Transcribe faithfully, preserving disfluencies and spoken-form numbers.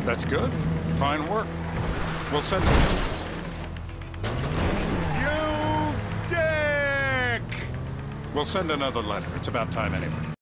That's good. Fine work. We'll send it. You dick! We'll send another letter. It's about time anyway.